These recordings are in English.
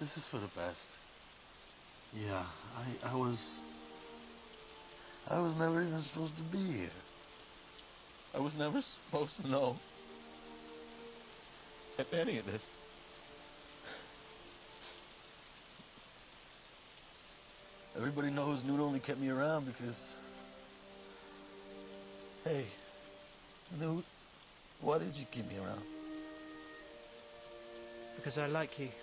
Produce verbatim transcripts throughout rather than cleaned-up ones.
this is for the best. Yeah, I, I was... I was never even supposed to be here. I was never supposed to know any of this. Everybody knows Newt only kept me around because... Hey, Newt, why did you keep me around? Because I like you.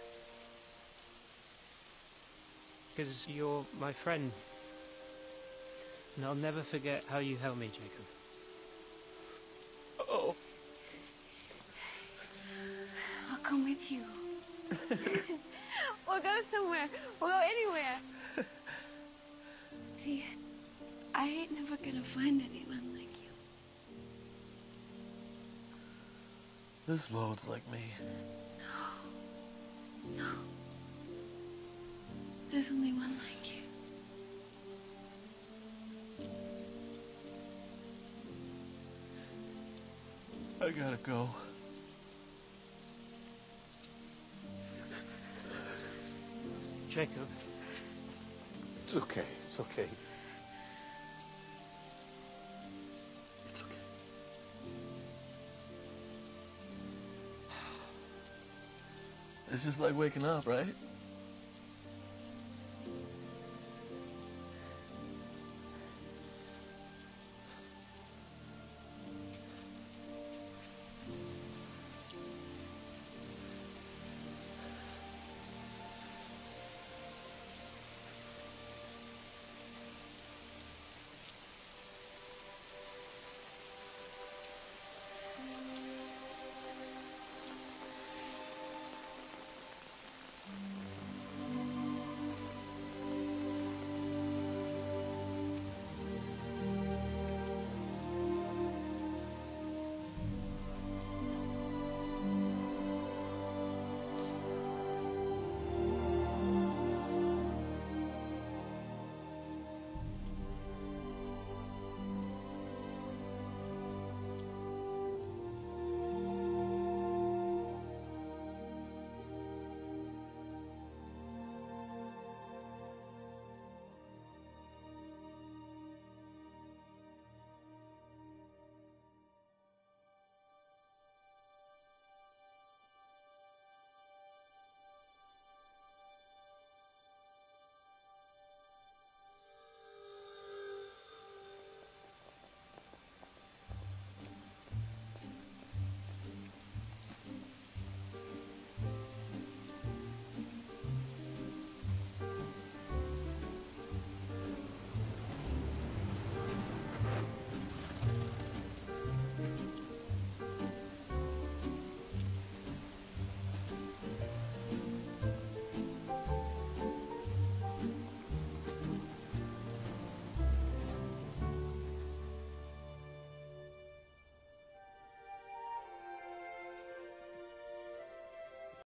Because you're my friend. And I'll never forget how you helped me, Jacob. Oh. I'll come with you. We'll go somewhere. We'll go anywhere. See, I ain't never gonna find anyone like you. This load's like me. No. No. There's only one like you. I gotta go. Jacob. It's okay. It's okay. It's okay. It's just like waking up, right?